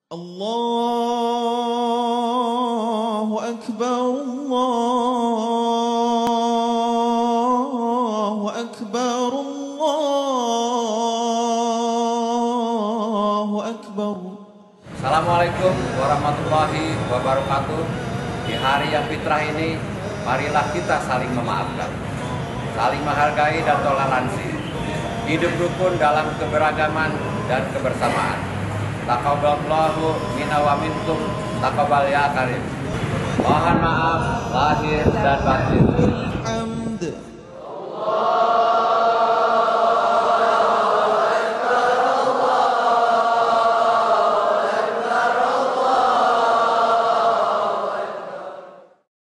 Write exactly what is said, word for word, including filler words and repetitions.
Allahu Akbar, Allahu Akbar, Allahu Akbar. Assalamualaikum warahmatullahi wabarakatuh. Di hari yang fitrah ini, marilah kita saling memaafkan, saling menghargai dan toleransi, hidup rukun dalam keberagaman dan kebersamaan. Taqabbalallahu minna wa minkum, taqabbal ya karim. Mohon maaf lahir dan batin.